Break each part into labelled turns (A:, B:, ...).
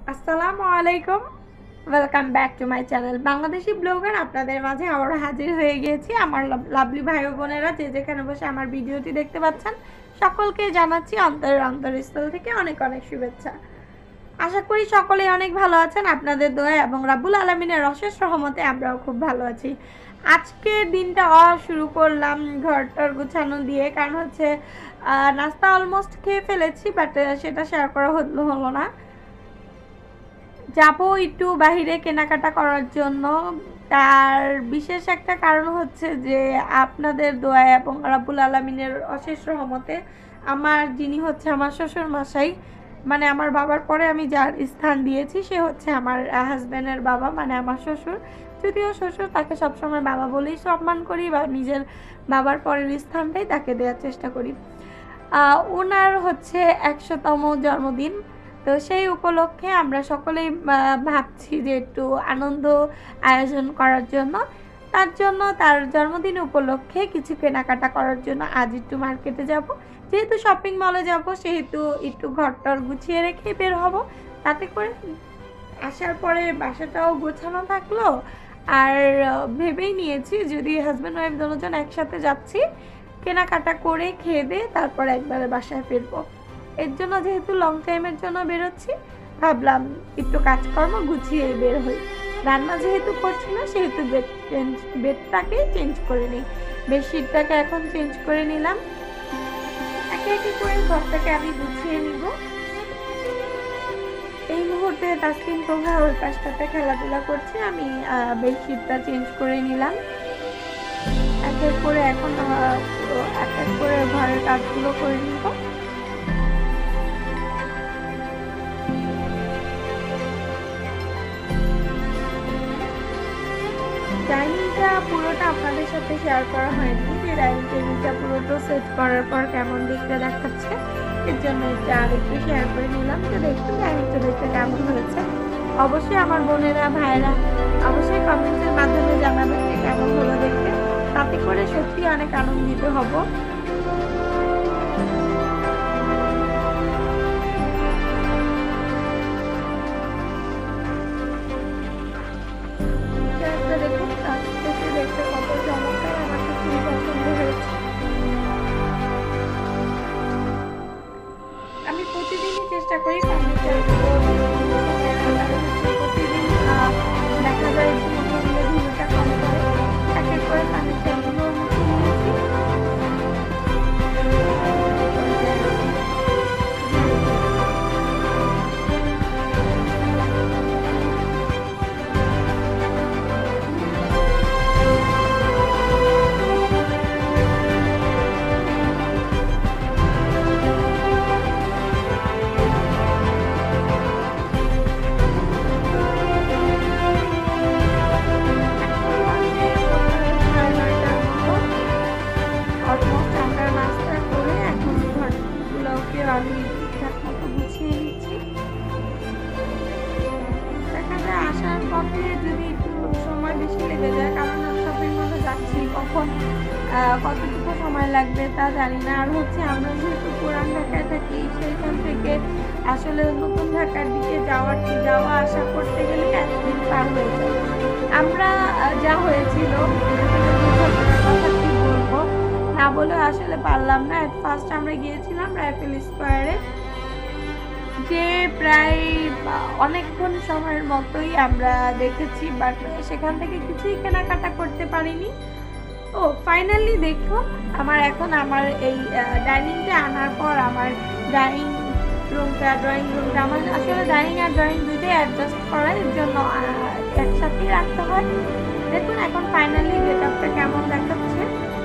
A: আসসালামু আলাইকুম, welcome back to my channel Bangladeshi blogger. আপনাদের মাঝে আবারও হাজির হয়ে গিয়েছি। আমার লাভলি ভাই ও বোনেরা যে যেখানে বসে আমার ভিডিওটি দেখতে পাচ্ছেন, সকলকে জানাচ্ছি অন্তরের অন্তরস্থল থেকে অনেক অনেক শুভেচ্ছা। আশা করি সকলেই অনেক ভালো আছেন। আপনাদের দোয়া এবং রাব্বুল আলামিনের অশেষ রহমতে আমরাও খুব ভালো আছি। আজকের দিনটা শুরু করলাম ঘরটার গুছানো দিয়ে, কারণ হচ্ছে নাস্তা অলমোস্ট খেয়ে ফেলেছি, বাট সেটা শেয়ার করা হলো না। যাবো একটু বাহিরে কেনাকাটা করার জন্য। তার বিশেষ একটা কারণ হচ্ছে যে আপনাদের দোয়া এবং রাব্বুল আলামিনের অশেষ রহমতে আমার যিনি হচ্ছে আমার শ্বশুর মশাই, মানে আমার বাবার পরে আমি যার স্থান দিয়েছি সে হচ্ছে আমার হাজব্যান্ডের বাবা, মানে আমার শ্বশুর। যদিও শ্বশুর, তাকে সবসময় বাবা বলেই সম্মান করি বা নিজের বাবার পরের স্থানটাই তাকে দেওয়ার চেষ্টা করি। ওনার হচ্ছে 100তম জন্মদিন। তো সেই উপলক্ষে আমরা সকলেই ভাবছি যে একটু আনন্দ আয়োজন করার জন্য। তার জন্য তার জন্মদিন উপলক্ষে কিছু কেনাকাটা করার জন্য আজ একটু মার্কেটে যাব। যেহেতু শপিং মলে যাব, সেহেতু একটু ঘরটর গুছিয়ে রেখে বের হব। তাতে করে আসার পরে বাসাটাও গোছানো থাকলো। আর ভেবেই নিয়েছি যদি হাজব্যান্ড ওয়াইফ দুজন একসাথে যাচ্ছি, কেনাকাটা করে খেয়ে দিয়ে তারপর একবারে বাসায় ফিরবো। এর জন্য যেহেতু লং টাইমের জন্য বেরোচ্ছি, ভাবলাম একটু কাজকর্ম গুছিয়ে বের হই। রান্না যেহেতু করছি না, সেহেতু বেডটাকে চেঞ্জ করে নিই। বেডশিটটাকে এখন চেঞ্জ করে নিলাম। একে একে করে ঘরটাকে আমি গুছিয়ে নিব। এই মুহূর্তে তাসকিন তোহা ওই পাশটাতে খেলাধুলা করছে, আমি বেডশিটটা চেঞ্জ করে নিলাম। এক এক করে এখন এক এক করে ঘরের কাজগুলো করে নিব। ডাইনিংটা পুরোটা আপনাদের সাথে শেয়ার করা হয়নি, যে ডাইনিং টেবিলটা পুরোটা সেট করার পর কেমন দেখতে দেখাচ্ছে, এর জন্য এটা আরেকটু শেয়ার করে নিলাম। যে দেখুন ডাইনিংটা দেখতে কেমন হয়েছে। অবশ্যই আমার বোনেরা ভাইয়েরা অবশ্যই কমেন্টের মাধ্যমে জানাবেন যে কেমন হলো দেখতে। তাতে করে সত্যি অনেক আনন্দিত হব। দেখুন দেখতে কত চমৎকার, আমার তো খুবই পছন্দ হয়েছে। আমি প্রতিদিনই চেষ্টা করি ফার্নিচার প্রতিদিন দেখা যায় ভিডিওটা কম করে এক এক করে ফার্নিচারগুলো আমি ঠিকঠাক মতো গুছিয়ে নিচ্ছি। দেখা যায় আসার পথে যদি একটু সময় বেশি লেগে যায়, কারণ শপিং মলে যাচ্ছি, কখন কতটুকু সময় লাগবে তা জানি না। আর হচ্ছে আমরা যেহেতু পুরান ঢাকায় থাকি, সেইখান থেকে আসলে নতুন ঢাকার দিকে যাওয়া আসা করতে গেলে একদিন পার হয়ে যায়। আমরা যা হয়েছিল কথা কি বলবো, না বলে আসলে পারলাম না। এট ফার্স্ট আমরা গিয়েছিলাম রাইফেল স্কোয়ারে, যে প্রায় অনেকক্ষণ সময়ের মতোই আমরা দেখেছি, বাট সেখান থেকে কিছুই কেনাকাটা করতে পারিনি। ও ফাইনালি দেখুন, আমার এখন আমার এই ডাইনিংটা আনার পর আমার ডাইনিং রুমটা ড্রয়িং রুমটা আমার আসলে ডাইনিং আর ড্রয়িং দুইটাই অ্যাডজাস্ট করার জন্য একসাথেই রাখতে হয়। দেখুন এখন ফাইনালি গেটআপটা কেমন দেখাচ্ছে।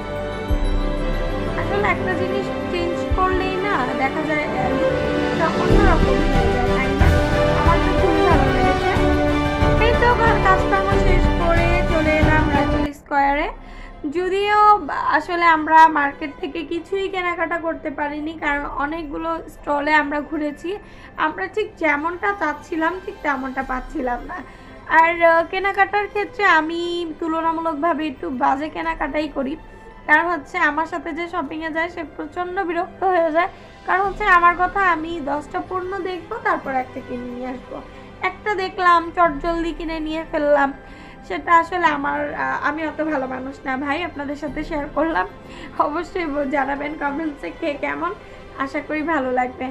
A: আসলে একটা জিনিস চেঞ্জ করলেই না দেখা যায় অন্যরকম হয়ে যায়, তাই না? আমার তো খুবই ভালো লেগেছে। এই তো কাজকর্ম শেষ করে চলে এলাম রাইফেল স্কোয়ারে। যদিও আসলে আমরা মার্কেট থেকে কিছুই কেনাকাটা করতে পারিনি, কারণ অনেকগুলো স্টলে আমরা ঘুরেছি। আমরা ঠিক যেমনটা চাচ্ছিলাম ঠিক তেমনটা পাচ্ছিলাম না। আর কেনাকাটার ক্ষেত্রে আমি তুলনামূলকভাবে একটু বাজে কেনাকাটাই করি, কারণ হচ্ছে আমার সাথে যে শপিংয়ে যায় সে প্রচণ্ড বিরক্ত হয়ে যায়, কারণ হচ্ছে আমার কথা, আমি 10টা পণ্য দেখবো, তারপর একটা কিনে নিয়ে আসবো। একটা দেখলাম চটজলদি কিনে নিয়ে ফেললাম, সেটা আসলে আমি অত ভালো মানুষ না ভাই, আপনাদের সাথে শেয়ার করলাম। অবশ্যই জানাবেন কমেন্টসে কে কেমন, আশা করি ভালো লাগবে।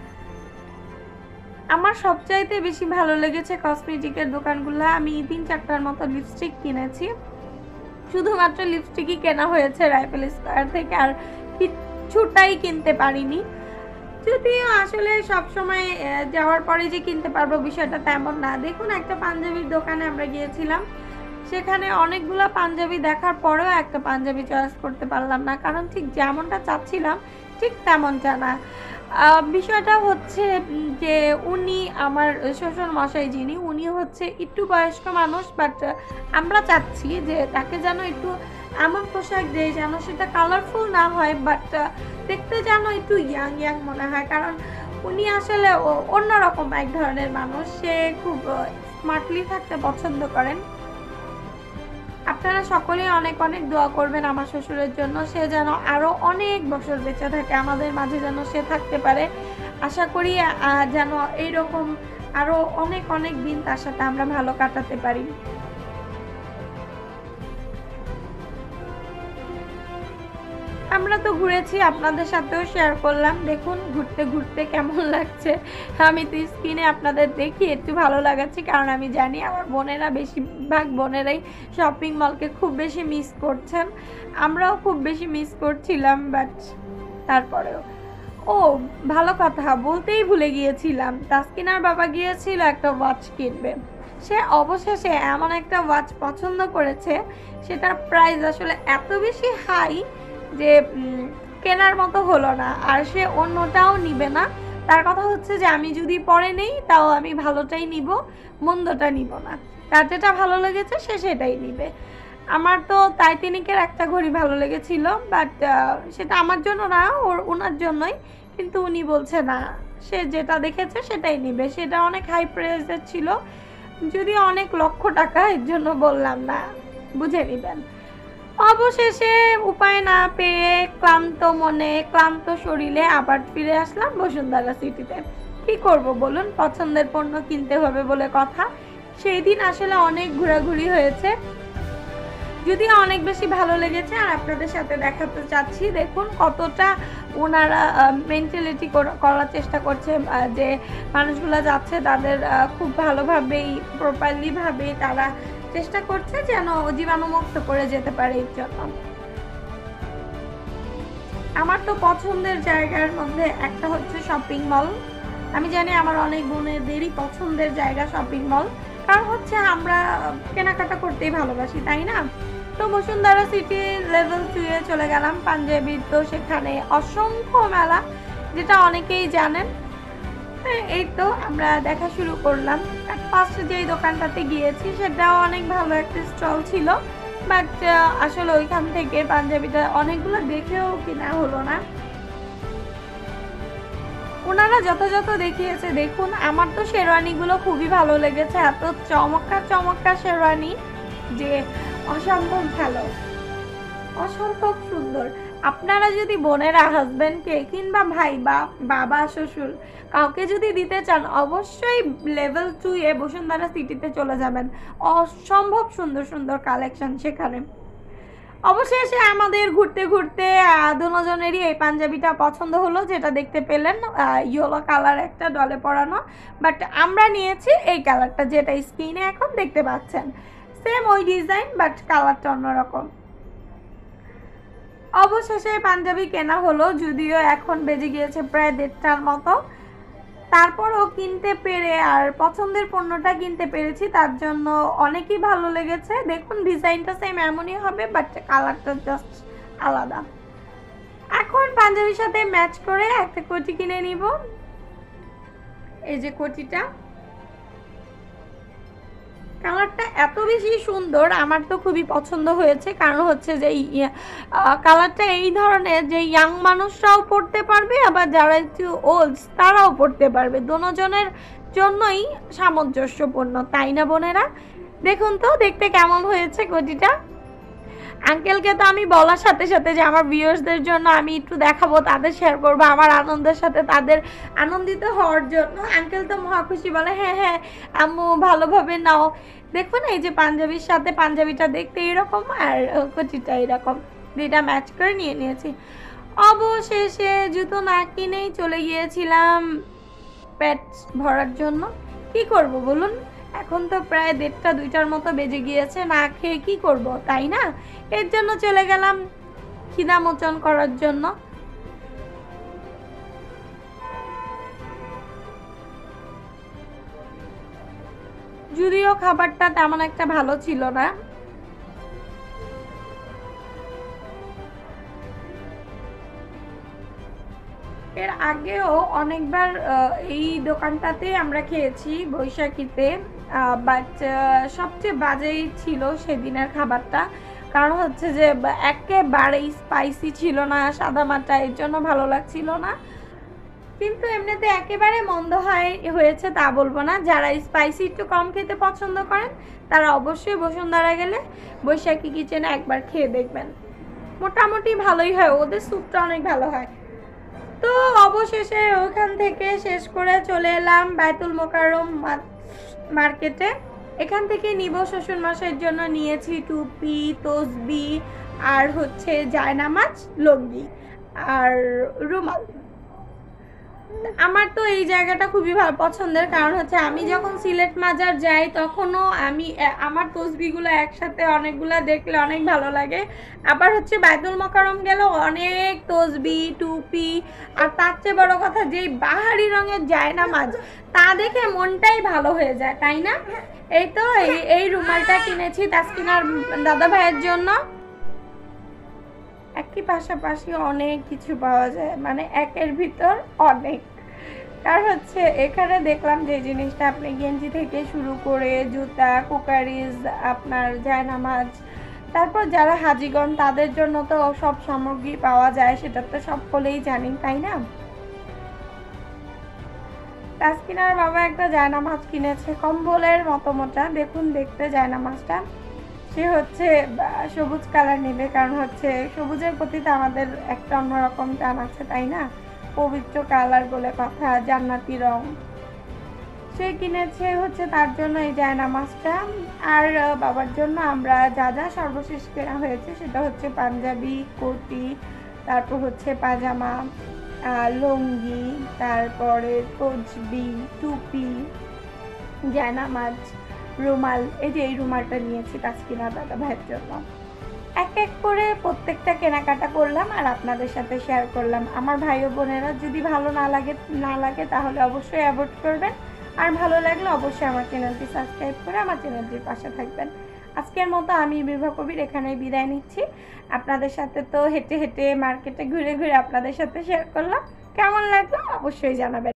A: আমার সবচাইতে বেশি ভালো লেগেছে কসমেটিকের দোকানগুলো। আমি 3-4টার মতো লিপস্টিক কিনেছি, শুধুমাত্র লিপস্টিকই কেনা হয়েছে রাইফেল স্কয়ার থেকে, আর কিছুটাই কিনতে পারিনি। যদিও আসলে সবসময় যাওয়ার পরে যে কিনতে পারবো বিষয়টা তেমন না। দেখুন, একটা পাঞ্জাবির দোকানে আমরা গিয়েছিলাম, সেখানে অনেকগুলো পাঞ্জাবি দেখার পরেও একটা পাঞ্জাবি চয়েস করতে পারলাম না, কারণ ঠিক যেমনটা চাচ্ছিলাম ঠিক তেমনটা না। বিষয়টা হচ্ছে যে উনি আমার শ্বশুর মশাই যিনি, উনি হচ্ছে একটু বয়স্ক মানুষ, বাট আমরা চাচ্ছি যে তাকে যেন একটু এমন পোশাক দেয় যেন সেটা কালারফুল না হয়, বাট দেখতে যেন একটু ইয়াং ইয়াং মনে হয়, কারণ উনি আসলে অন্যরকম এক ধরনের মানুষ। সে খুব স্মার্টলি থাকতে পছন্দ করেন। আপনারা সকলেই অনেক অনেক দোয়া করবেন আমার শ্বশুরের জন্য, সে যেন আরও অনেক বছর বেঁচে থাকে, আমাদের মাঝে যেন সে থাকতে পারে। আশা করি যেন এইরকম আরও অনেক অনেক দিন তার সাথে আমরা ভালো কাটাতে পারি। আমরা তো ঘুরেছি, আপনাদের সাথেও শেয়ার করলাম। দেখুন ঘুরতে ঘুরতে কেমন লাগছে। আমি তো স্ক্রিনে আপনাদের দেখি একটু ভালো লাগাচ্ছে, কারণ আমি জানি আমার বোনেরা, বেশিরভাগ বোনেরাই শপিং মলকে খুব বেশি মিস করছেন। আমরাও খুব বেশি মিস করছিলাম, বাট তারপরেও ভালো কথা বলতেই ভুলে গিয়েছিলাম, তাসকিনার বাবা গিয়েছিল একটা ওয়াচ কিনবে। সে অবশেষে এমন একটা ওয়াচ পছন্দ করেছে, সেটার প্রাইস আসলে এত বেশি হাই যে কেনার মতো হলো না, আর সে অন্যটাও নিবে না। তার কথা হচ্ছে যে আমি যদি পরে নেই তাও আমি ভালোটাই নিব, মন্দটা নিব না। তার যেটা ভালো লেগেছে সে সেটাই নিবে। আমার তো টাইটানিকের একটা ঘড়ি ভালো লেগেছিল, বাট সেটা আমার জন্য না, ওনার জন্যই, কিন্তু উনি বলছে না, সে যেটা দেখেছে সেটাই নিবে। সেটা অনেক হাই প্রাইসের ছিল, যদি অনেক লক্ষ টাকা, এর জন্য বললাম না, বুঝে নিবেন। অবশেষে উপায় না পেয়ে ক্লান্ত মনে ক্লান্ত শরীরে আবার ফিরে আসলাম বসুন্ধরা সিটিতে। কি করব বলুন, পছন্দের পণ্য কিনতে হবে বলে কথা। সেই দিন আসলে অনেক ঘোরাঘুরি হয়েছে, যদিও অনেক বেশি ভালো লেগেছে, আর আপনাদের সাথে দেখাতে চাচ্ছি। দেখুন কতটা ওনারা মেন্টালিটি করার চেষ্টা করছে, যে মানুষগুলো যাচ্ছে তাদের খুব ভালোভাবেই প্রপারলিভাবে তারা চেষ্টা করছে যেন জীবাণুমুক্ত করে যেতে পারে। এর জন্য আমার তো পছন্দের জায়গার মধ্যে একটা হচ্ছে শপিং মল। আমি জানি আমার অনেক বোনেদেরই পছন্দের জায়গা শপিং মল, কারণ হচ্ছে আমরা কেনাকাটা করতেই ভালোবাসি, তাই না? তো বসুন্ধরা সিটি লেভেল 2-এ চলে গেলাম। পাঞ্জাবির তো সেখানে অসংখ্য মেলা, যেটা অনেকেই জানেন। এই তো আমরা দেখা শুরু করলাম। ফার্স্টে যেই দোকানটাতে গিয়েছি সেটাও অনেক ভালো একটা স্টল ছিল, বাট আসলে ওইখান থেকে পাঞ্জাবিটা অনেকগুলো দেখেও কিনা হলো না। ওনারা যথাযথ দেখিয়েছে। দেখুন আমার তো শেরওয়ানিগুলো খুবই ভালো লেগেছে, এত চমৎকার চমৎকার শেরওয়ানি যে অসম্ভব ভালো, অসম্ভব সুন্দর। আপনারা যদি বোনেরা হাজবেন্ডকে কিংবা ভাই বা বাবা শ্বশুর কাউকে যদি দিতে চান, অবশ্যই লেভেল 2-এ বসুন্ধরা সিটিতে চলে যাবেন। অসম্ভব সুন্দর সুন্দর কালেকশন সেখানে। অবশেষে আমাদের ঘুরতে ঘুরতে দুজনেরই এই পাঞ্জাবিটা পছন্দ হলো, যেটা দেখতে পেলেন ইয়েলো কালার একটা ডলে পরানো, বাট আমরা নিয়েছি এই কালারটা, যেটা স্ক্রিনে এখন দেখতে পাচ্ছেন। সেম ওই ডিজাইন, বাট কালারটা অন্যরকম। অবশেষে পাঞ্জাবি কেনা হলো, যদিও এখন বেজে গিয়েছে প্রায় 1:30টার মতো। তারপরও কিনতে পেরে আর পছন্দের পণ্যটা কিনতে পেরেছি, তার জন্য অনেকই ভালো লেগেছে। দেখুন ডিজাইনটা সেম এমনই হবে, বাট কালারটা জাস্ট আলাদা। এখন পাঞ্জাবির সাথে ম্যাচ করে একটা কোটি কিনে নিব। এই যে কোটিটা, কালারটা এত বেশি সুন্দর, আমার তো খুবই পছন্দ হয়েছে। কারণ হচ্ছে যে কালারটা এই ধরনের যে ইয়াং মানুষরাও পড়তে পারবে, আবার যারা একটু ওল্ড তারাও পড়তে পারবে, দুজনের জন্যই সামঞ্জস্যপূর্ণ, তাই না বোনেরা? দেখুন তো দেখতে কেমন হয়েছে কোটিটা। আঙ্কেলকে তো আমি বলার সাথে সাথে যে আমার ভিউয়ার্সদের জন্য আমি একটু দেখাবো, তাদের শেয়ার করবো আমার আনন্দের সাথে, তাদের আনন্দিত হওয়ার জন্য। আঙ্কেল তো মহা খুশি, বলে হ্যাঁ হ্যাঁ আম্মু ভালোভাবে নাও। দেখো না এই যে পাঞ্জাবির সাথে পাঞ্জাবিটা দেখতে এরকম আর কচিটা এরকম, দুইটা ম্যাচ করে নিয়ে নিয়েছি। অবশেষে জুতো না কিনেই চলে গিয়েছিলাম পেট ভরার জন্য। কি করব বলুন, এখন তো প্রায় 1:30 2টার মতো বেজে গিয়েছে, না খেয়ে কি করব তাই না? এর জন্য চলে গেলাম খিদা মোচন করার জন্য। যদিও খাবারটা তেমন একটা ভালো ছিল না। এর আগেও অনেকবার এই দোকানটাতে আমরা খেয়েছি বৈশাখীতে, বাট সবচেয়ে বাজেই ছিল সেদিনের খাবারটা। কারণ হচ্ছে যে একেবারেই স্পাইসি ছিল না, সাদামাটা, এর জন্য ভালো লাগছিল না। কিন্তু এমনিতে একেবারে মন্দ হয়েছে তা বলবো না। যারা স্পাইসি একটু কম খেতে পছন্দ করেন তারা অবশ্যই বসুন্ধরা গেলে বৈশাখী কিচেনে একবার খেয়ে দেখবেন, মোটামুটি ভালোই হয়, ওদের স্যুপটা অনেক ভালো হয়। তো অবশেষে ওখান থেকে শেষ করে চলে এলাম বায়তুল মোকাররম মার্কেটে। এখান থেকে নিব শ্বশুরমশাইয়ের জন্য নিয়েছি টুপি, তসবি, আর হচ্ছে জায়নামাজ, লুঙ্গি আর রুমাল। আমার তো এই জায়গাটা খুবই ভালো পছন্দের, কারণ হচ্ছে আমি যখন সিলেট মাজার যাই তখনও আমি আমার তসবিগুলো একসাথে অনেকগুলো দেখলে অনেক ভালো লাগে। আবার হচ্ছে বায়তুল মোকাররম গেলেও অনেক তসবি, টুপি, আর তার চেয়ে বড় কথা যেই বাহারি রঙের জায়নামাজ, তা দেখে মনটাই ভালো হয়ে যায় তাই না? এই তো এই রুমালটা কিনেছি তাসকিনার দাদা ভাইয়ের জন্য। একই পাশাপাশি অনেক কিছু পাওয়া যায়, মানে একের ভিতর অনেক। আর হচ্ছে এখানে দেখলাম যে জিনিসটা আপনি গেঞ্জি থেকে শুরু করে জুতা, কুকারিজ, আপনার জায়নামাজ, তারপর যারা হাজিগণ তাদের জন্য তো সব সামগ্রী পাওয়া যায়, সেটা তো সকলেই জানি তাই না? তাসকিনার বাবা একটা জায়নামাজ কিনেছে কম্বলের মতো মোটা, দেখুন দেখতে জায়নামাজটা। সে হচ্ছে সবুজ কালার নেবে, কারণ হচ্ছে সবুজের প্রতি তো আমাদের একটা অন্যরকম টান আছে তাই না? পবিত্র কালার বলে কথা, জান্নাতি রং। সে কিনেছে হচ্ছে তার জন্য এই জায়নামাজটা। আর বাবার জন্য আমরা যা যা সর্বশেষ কেনা হয়েছে সেটা হচ্ছে পাঞ্জাবি, কোটি, তারপর হচ্ছে পাজামা, লুঙ্গি, তারপরে তসবি, টুপি, জায়নামাজ, রুমাল। এই যে এই রুমালটা নিয়েছি তাসকিনা দাদা ভাইয়ের জন্য। এক এক করে প্রত্যেকটা কেনাকাটা করলাম আর আপনাদের সাথে শেয়ার করলাম। আমার ভাই ও বোনেরা যদি ভালো না লাগে তাহলে অবশ্যই অ্যাভয়েড করবেন, আর ভালো লাগলে অবশ্যই আমার চ্যানেলটি সাবস্ক্রাইব করে আমার চ্যানেলটির পাশে থাকবেন। আজকের মতো আমি বিভা কবির এখানেই বিদায় নিচ্ছি। আপনাদের সাথে তো হেঁটে হেঁটে মার্কেটে ঘুরে ঘুরে আপনাদের সাথে শেয়ার করলাম, কেমন লাগলো অবশ্যই জানাবেন।